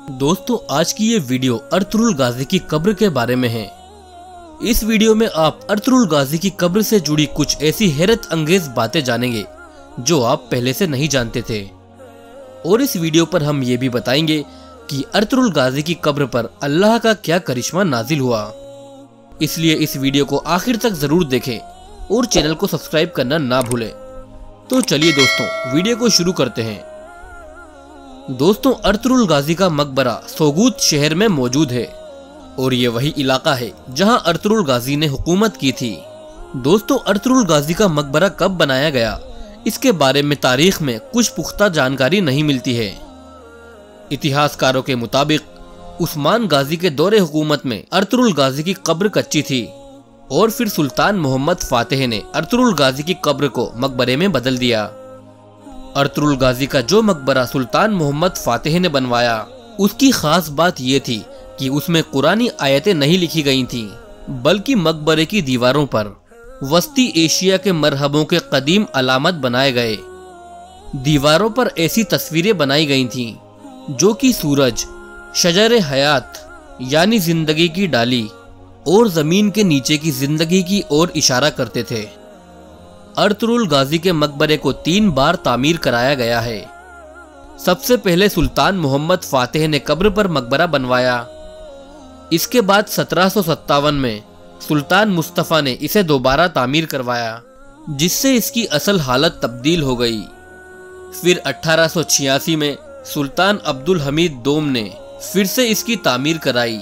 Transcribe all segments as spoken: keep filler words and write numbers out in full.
दोस्तों आज की ये वीडियो अर्तुरुल गाजी की कब्र के बारे में है। इस वीडियो में आप अर्तुरुल गाजी की कब्र से जुड़ी कुछ ऐसी हैरत अंगेज बातें जानेंगे जो आप पहले से नहीं जानते थे। और इस वीडियो पर हम ये भी बताएंगे कि अर्तुरुल गाजी की कब्र पर अल्लाह का क्या करिश्मा नाजिल हुआ। इसलिए इस वीडियो को आखिर तक जरूर देखें और चैनल को सब्सक्राइब करना ना भूलें। तो चलिए दोस्तों वीडियो को शुरू करते हैं। दोस्तों अर्तुरुल गाजी का मकबरा सोगूत शहर में मौजूद है और ये वही इलाका है जहां अर्तुरुल गाजी ने हुकूमत की थी। दोस्तों अर्तुरुल गाजी का मकबरा कब बनाया गया, इसके बारे में तारीख में कुछ पुख्ता जानकारी नहीं मिलती है। इतिहासकारों के मुताबिक उस्मान गाजी के दौरे हुकूमत में अर्तुरुल गाजी की कब्र कच्ची थी और फिर सुल्तान मोहम्मद फातेह ने अर्तुरुल गाजी की कब्र को मकबरे में बदल दिया। अर्तुरुल गाजी का जो मकबरा सुल्तान मोहम्मद फातेह ने बनवाया, उसकी खास बात यह थी कि उसमें कुरानी आयतें नहीं लिखी गई थीं, बल्कि मकबरे की दीवारों पर वस्ती एशिया के मरहबों के कदीम अलामत बनाए गए। दीवारों पर ऐसी तस्वीरें बनाई गई थीं जो कि सूरज, शजर हयात यानी जिंदगी की डाली और जमीन के नीचे की जिंदगी की ओर इशारा करते थे। अर्तुरुल गाजी के मकबरे को तीन बार तामीर कराया गया है। सबसे पहले सुल्तान मोहम्मद फातेह ने कब्र पर मकबरा बनवाया। इसके बाद सत्रह सौ सत्तावन में सुल्तान मुस्तफ़ा ने इसे दोबारा तामीर करवाया, जिससे इसकी असल हालत तब्दील हो गई। फिर अठारह सौ छियासी में सुल्तान अब्दुल हमीद दोम ने फिर से इसकी तामीर कराई।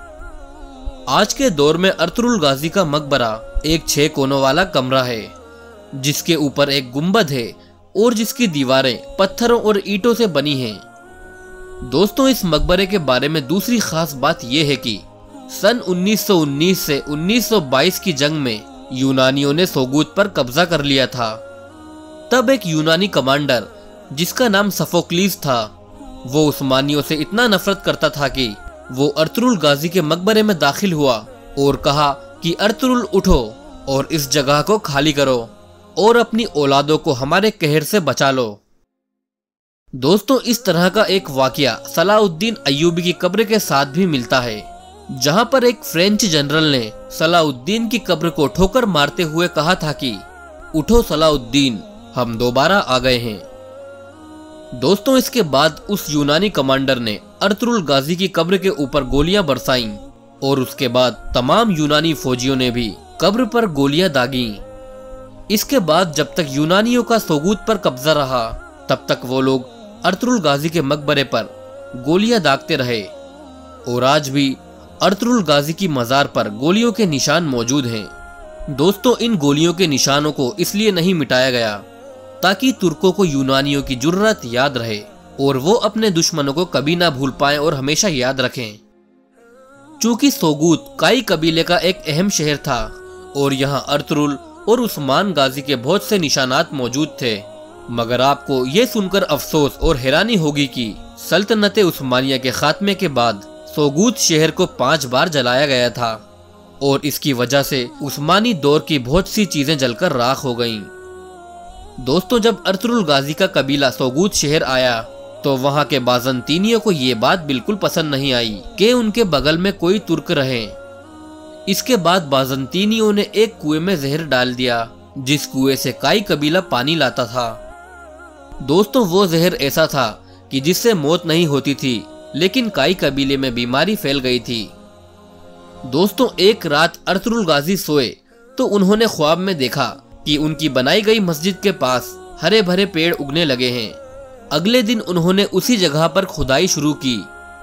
आज के दौर में अर्तुरुल गाजी का मकबरा एक छह कोनों वाला कमरा है, जिसके ऊपर एक गुंबद है और जिसकी दीवारें पत्थरों और ईंटों से बनी हैं। दोस्तों इस मकबरे के बारे में दूसरी खास बात यह है कि सन उन्नीस सौ उन्नीस से उन्नीस सौ बाईस की जंग में यूनानियों ने सोगूत पर कब्जा कर लिया था। तब एक यूनानी कमांडर जिसका नाम सफोक्लीस था, वो उस्मानियों से इतना नफरत करता था कि वो अर्तुरुल गाजी के मकबरे में दाखिल हुआ और कहा कि अर्तुरुल उठो और इस जगह को खाली करो और अपनी औलादों को हमारे कहर से बचा लो। दोस्तों इस तरह का एक वाकया सलाउद्दीन अय्यूबी की कब्र के साथ भी मिलता है, जहां पर एक फ्रेंच जनरल ने सलाउद्दीन की कब्र को ठोकर मारते हुए कहा था कि उठो सलाउद्दीन, हम दोबारा आ गए हैं। दोस्तों इसके बाद उस यूनानी कमांडर ने अर्तुरुल गाजी की कब्र के ऊपर गोलियां बरसाईं और उसके बाद तमाम यूनानी फौजियों ने भी कब्र पर गोलियां दागी। इसके बाद जब तक यूनानियों का सोगूत पर कब्जा रहा, तब तक वो लोग अर्तुरुल गाजी के मकबरे पर गोलियां दागते रहे और आज भी अर्तुरुल गाजी की मजार पर गोलियों के निशान मौजूद हैं। दोस्तों इन गोलियों के निशानों को इसलिए नहीं मिटाया गया ताकि तुर्कों को यूनानियों की जुर्रत याद रहे और वो अपने दुश्मनों को कभी ना भूल पाएं और हमेशा याद रखें। चूंकि सोगूत काई कबीले का एक अहम शहर था और यहाँ अर्तुरुल और उस्मान गाजी के बहुत से निशानात मौजूद थे, मगर आपको ये सुनकर अफसोस और हैरानी होगी कि सल्तनत उस्मानिया के खात्मे के बाद सोगूत शहर को पांच बार जलाया गया था और इसकी वजह से उस्मानी दौर की बहुत सी चीजें जलकर राख हो गईं। दोस्तों जब अर्तुरुल गाजी का कबीला सोगूत शहर आया तो वहां के बाज़ंतीनियों को ये बात बिल्कुल पसंद नहीं आई कि उनके बगल में कोई तुर्क रहे। इसके बाद बाज़ंतीनियों ने एक कुएं में जहर डाल दिया, जिस कुएं से काई कबीला पानी लाता था। दोस्तों वो जहर ऐसा था कि जिससे मौत नहीं होती थी, लेकिन काई कबीले में बीमारी फैल गई थी। दोस्तों एक रात अर्तुरुल गाजी सोए तो उन्होंने ख्वाब में देखा कि उनकी बनाई गई मस्जिद के पास हरे भरे पेड़ उगने लगे हैं। अगले दिन उन्होंने उसी जगह पर खुदाई शुरू की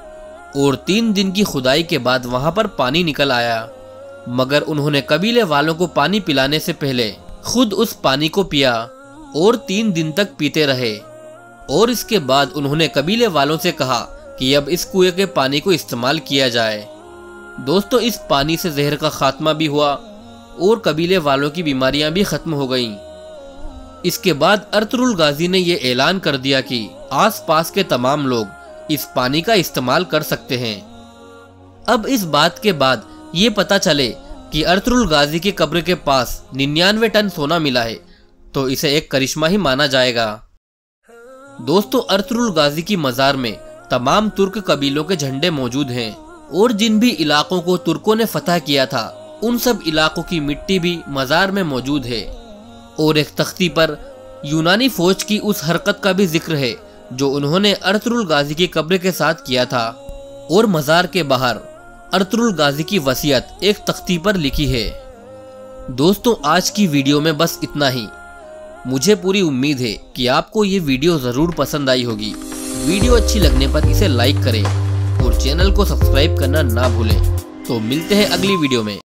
और तीन दिन की खुदाई के बाद वहां पर पानी निकल आया, मगर उन्होंने कबीले वालों को पानी पिलाने से पहले खुद उस पानी को पिया और तीन दिन तक पीते रहे। और इसके बाद उन्होंने कबीले वालों से कहा कि अब इस कुएं के पानी को इस्तेमाल किया जाए। दोस्तों इस पानी से जहर का खात्मा भी हुआ और कबीले वालों की बीमारियां भी खत्म हो गईं। इसके बाद अर्तुरुल गाजी ने यह ऐलान कर दिया कि आसपास के तमाम लोग इस पानी का इस्तेमाल कर सकते हैं। अब इस बात के बाद ये पता चले कि अर्तुरुल गाजी की कब्र के पास निन्यानवे टन सोना मिला है, तो इसे एक करिश्मा ही माना जाएगा। दोस्तों अर्तुरुल गाजी की मजार में तमाम तुर्क कबीलों के झंडे मौजूद हैं और जिन भी इलाकों को तुर्कों ने फतह किया था उन सब इलाकों की मिट्टी भी मज़ार में मौजूद है। और एक तख्ती पर यूनानी फौज की उस हरकत का भी जिक्र है जो उन्होंने अर्तुरुल गाजी की कब्र के साथ किया था। और मज़ार के बाहर अर्तुरुल गाजी की वसीयत एक तख्ती पर लिखी है। दोस्तों, आज की वीडियो में बस इतना ही। मुझे पूरी उम्मीद है कि आपको ये वीडियो ज़रूर पसंद आई होगी। वीडियो अच्छी लगने पर इसे लाइक करें और चैनल को सब्सक्राइब करना ना भूलें। तो मिलते हैं अगली वीडियो में।